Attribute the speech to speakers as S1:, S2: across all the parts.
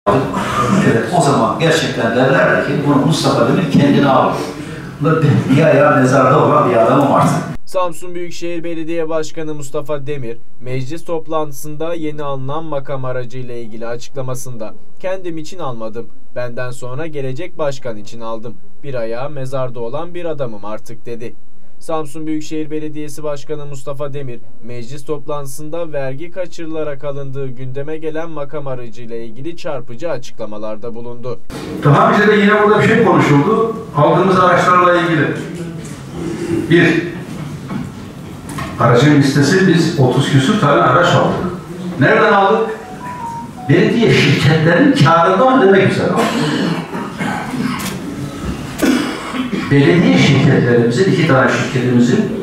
S1: Evet, o zaman gerçekten derlerdi ki bunu Mustafa Demir kendine alıyor. Bir ayağı mezarda olan bir adamım artık.
S2: Samsun Büyükşehir Belediye Başkanı Mustafa Demir, meclis toplantısında yeni alınan makam aracıyla ilgili açıklamasında "Kendim için almadım, benden sonra gelecek başkan için aldım. Bir ayağı mezarda olan bir adamım artık" dedi. Samsun Büyükşehir Belediyesi Başkanı Mustafa Demir, meclis toplantısında vergi kaçırılarak alındığı gündeme gelen makam aracıyla ilgili çarpıcı açıklamalarda bulundu.
S3: Daha önce de yine burada bir şey konuşuldu. Aldığımız araçlarla ilgili. Bir, aracın listesi biz 30 küsur tane araç aldık. Nereden aldık? Belediye şirketlerinin kârından ödemek üzere aldık. Belediye şirketlerimizin, 2 tane şirketimizin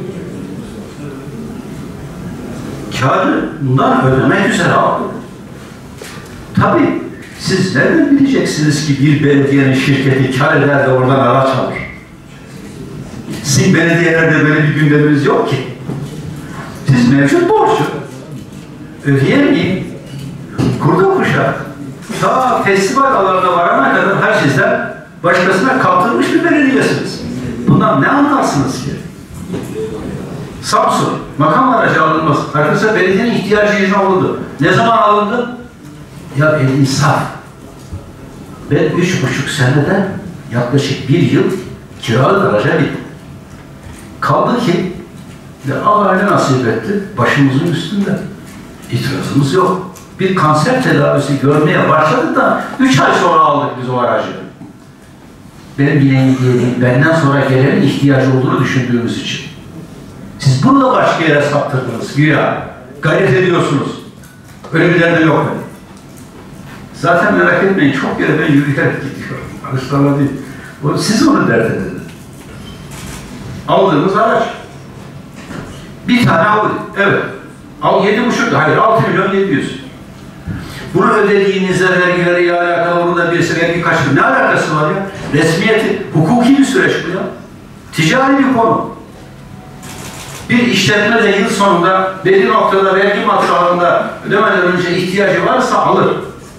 S3: kârından ödemek üzere aldık. Tabii siz nereden bileceksiniz ki bir belediyenin şirketi kâr eder de oradan araç alır? Sizin belediyelerde böyle bir gündeminiz yok ki. Siz mevcut borcu ödeyemeyin. Kurda kuşak ta festival alanına varana kadar her şeyden başkasına kaptırmış bir belediyesiniz. Bundan ne anlarsınız ki? Samsun, makam aracı alınmaz. Arkadaşlar belediyenin ihtiyacı yerine alındı. Ne zaman alındı? Ya el insaf. Ben 3,5 senede yaklaşık 1 yıl kiralık araca bindim. Kaldı ki ve Allah öyle nasip etti, başımızın üstünde. İtirazımız yok. Bir kanser tedavisi görmeye başladık da 3 ay sonra aldık biz o aracı. Benim bileğim diye değil, benden sonra gelenin ihtiyacı olduğunu düşündüğümüz için. Siz bunu da başka yere saptırdınız, güya. Gayret ediyorsunuz. Öyle bir derdi yok benim. Zaten merak etmeyin, çok yere ben yürüyerek gidiyorum. Alışlarla değil. Siz onu dert edin. Aldığımız araç. Bir tane Audi, evet. 7,5, hayır 6.700.000. Bunu ödediğinizde vergileriyle alakalı burada birisi vergi kaçtı. Ne alakası var ya? Resmiyeti, hukuki bir süreç bu ya. Ticari bir konu. Bir işletme de yıl sonunda belli noktada vergi matrahında ödemeden önce ihtiyacı varsa alır.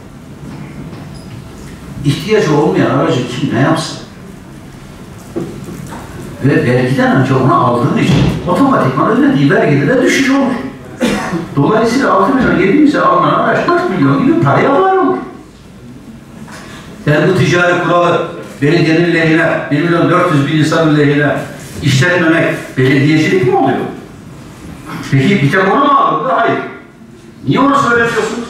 S3: İhtiyacı olmayan aracı kim ne yapsın? Ve vergiden önce onu aldığı için otomatikman ödediği vergilere düşüş olur. Dolayısıyla 6.700.000'e alınan araç 4 milyon gibi paraya var olur. Yani bu ticari kuralı belediyenin lehine, 1.400.000 insanın lehine işletmemek belediyecilik mi oluyor? Peki bir tek onu mu alındı? Hayır. Niye onu söylemiyorsunuz?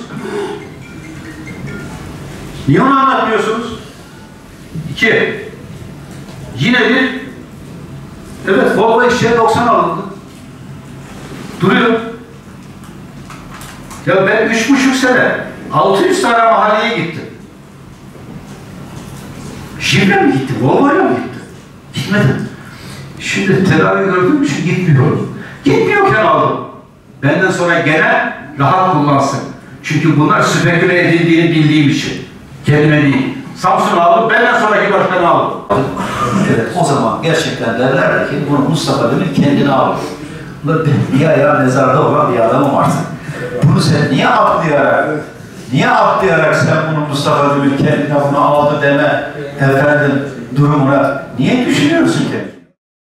S3: Niye onu anlatmıyorsunuz? 2. Yine bir evet, Volvo XC90 alındı. Duruyor. Ya ben 3,5 sene 600 tane mahalleye gittim. Şifre mi gitti? Volvo'ya mı gitti? Gitmedim. Şimdi tedavi gördüğüm için gitmiyorum. Gitmiyorken aldım. Benden sonra gene rahat kullansın. Çünkü bunlar speküle edildiğini bildiğim için. Kendime değil. Samsun aldım, benden sonraki başkanı aldım.
S1: Evet, o zaman gerçekten derlerdi ki bunu Mustafa Demir kendine alıyor. Bir ayağı mezarda olan bir adamım artık. Bunu sen niye atlayarak sen bunu Mustafa Demir kendine bunu aldı deme efendim durumuna niye düşünüyorsun ki?